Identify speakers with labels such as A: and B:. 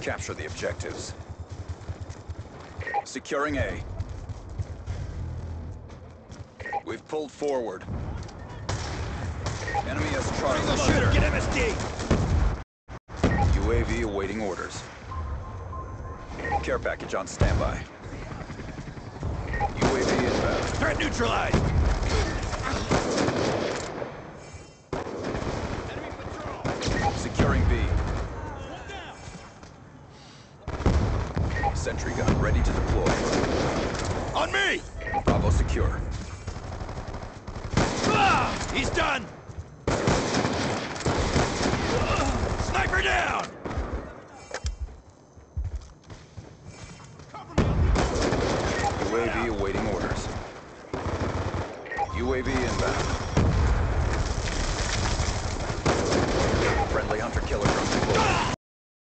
A: Capture the objectives. Securing A. We've pulled forward. Enemy has Charlie.
B: The shooter! Get MSD!
A: UAV awaiting orders. Care package on standby. UAV inbound.
B: Threat neutralized! Enemy patrol!
A: Securing B. Sentry gun ready to deploy.
B: On me!
A: Bravo secure.
B: Ah! He's done! Sniper down!